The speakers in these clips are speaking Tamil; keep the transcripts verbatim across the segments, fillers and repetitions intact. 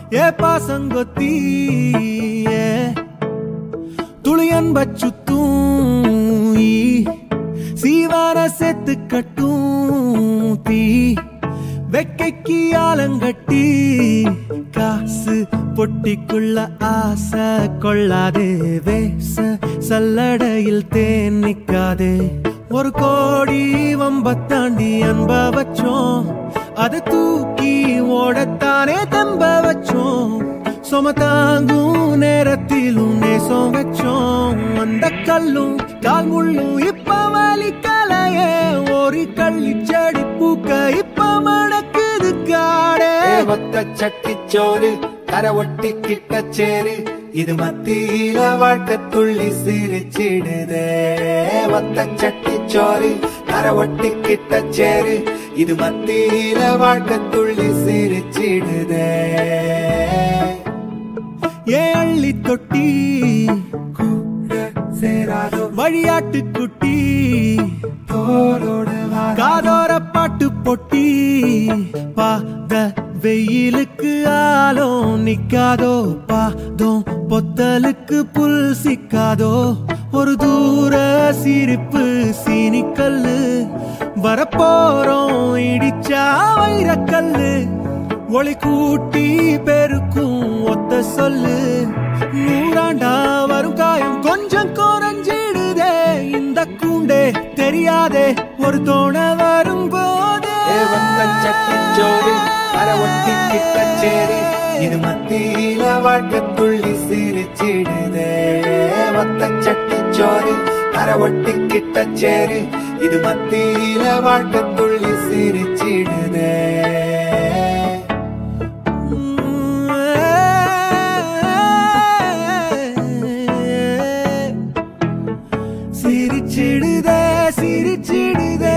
ஏ பாசங்கொத்தி துளியன் பச்சுத்தூம் சீவார சேர்த்து கட்டும் தீ வெக்கைக்கு ஆலங்கட்டி காசு பொட்டிக்குள்ள ஆசை கொள்ளாதே வேச சல்லடையில் தேன் நிக்காதே ஒரு கோடி வம்பத்தாண்டி அன்ப வச்சோம் அதை தூக்கி ஓடத்தானே தம்ப வச்சோம் சுமத்தாங்கும் நேரத்திலும் நேசம் வச்சோம் அந்த கல்லும் கால் முள்ளும் இப்ப வலிக்கலையே ஒரு கள்ளி செடி பூக்க இப்ப மணக்குது காடே ஒத்த சட்டி சோறு கரை ஒட்டி கிட்ட சேரு இது மத்தியில வாழ்க்கை துள்ளி சிரிச்சிடுதே ஒத்த சட்டி சோறு கரை ஒட்டி கிட்ட சேரு இது மத்தியில வாழ்க்கை துள்ளி சிரிச்சிடுதே ஏ அள்ளி தொட்டி கூட சேராதோ வழியாட்டு குட்டி தோளோட காதோர பாட்டு பொட்டி பாத வெயிலுக்கு ஆலும் நிக்காதோ பாதம் பொத்தலுக்கு புல் சிக்காதோ ஒரு தூர சிரிப்பு சீனிக்கல்லு வரப்போறோம் இடிச்சா வைரக்கல்லு ஒளி கூட்டி பெருக்கும் ஒத்த சொல்லு நூறாண்டா வரும் காயம் கொஞ்சம் குறைஞ்சிடுதே இந்த கூண்டே தெரியாதே ஒரு தோண வரும் போதே சட்டிச்சோறு அரை ஒட்டி கிட்ட சேரு இது மத்தியில வாழ்க்கை துள்ளி சிரிச்சிடுதே ஒத்த சட்டிச்சோறு அரை ஒட்டி கிட்ட சேரு இது மத்தியில வாழ்க்கை துள்ளி சிரிச்சிடுதே சிரிச்சிடுதே சிரிச்சிடுதே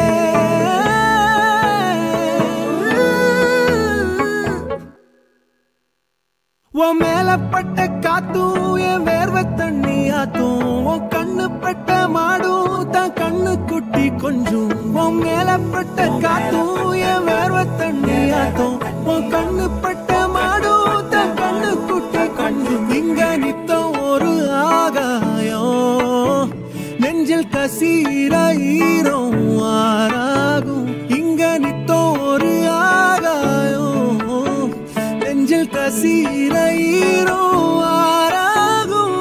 உன் மேல பட்ட காத்தும் என் வேர்வை தண்ணி ஆத்தும் உன் கண்ணு பட்ட மாடும் தான் கண்ணு குட்டி கொஞ்சம் உன் மேல பட்ட காத்தும் என் வேர்வை தண்ணி ஆத்தும் உன் கண்ணு பட்ட மாடும் தான் கண்ணு குட்டி கொஞ்சம் இங்க நித்தம் ஒரு ஆகாயம் நெஞ்சில் கசீர ஈரம் ஆறாகும் இங்க நித்தம் ஒரு ஆகாயம் நெஞ்சில் கசீர ஈரம் ஆறாகும்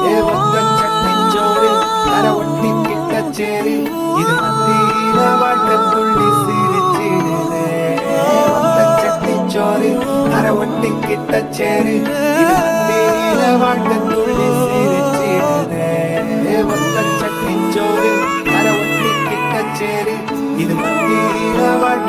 அரை ஒட்டி கிட்ட சேரு இது மத்தியில வாழ்க்கை துள்ளி சிரிச்சிடுதே சட்டிச்சோறு அரை ஒட்டி கிட்ட சேரு இது மத்தியில வாழ்க்கை துள்ளி சிரிச்சிடுதே சட்டிச்சோறு அரை ஒட்டி கிட்ட சேரு இது மத்தியில வாழ்க்கை